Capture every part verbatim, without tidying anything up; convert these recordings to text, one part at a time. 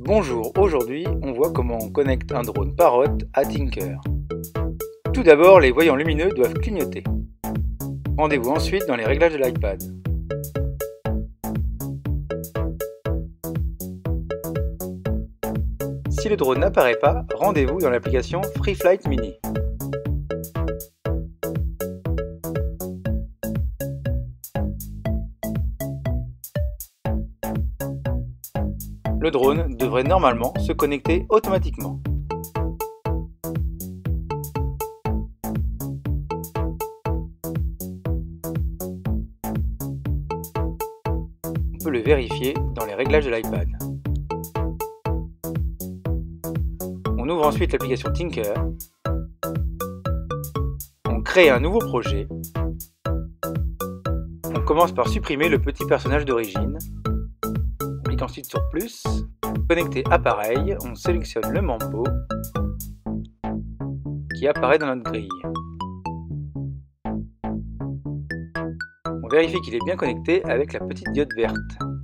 Bonjour, aujourd'hui on voit comment on connecte un drone Parrot à Tinker. Tout d'abord, les voyants lumineux doivent clignoter. Rendez-vous ensuite dans les réglages de l'iPad. Si le drone n'apparaît pas, rendez-vous dans l'application FreeFlight Mini. Le drone devrait normalement se connecter automatiquement. On peut le vérifier dans les réglages de l'iPad. On ouvre ensuite l'application Tinker. On crée un nouveau projet. On commence par supprimer le petit personnage d'origine. On clique ensuite sur plus. Connecter appareil, on sélectionne le Mambo qui apparaît dans notre grille. On vérifie qu'il est bien connecté avec la petite diode verte.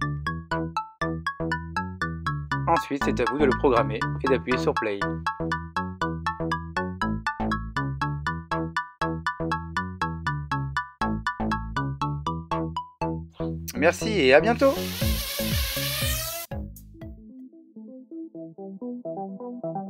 Ensuite, c'est à vous de le programmer et d'appuyer sur Play. Merci et à bientôt!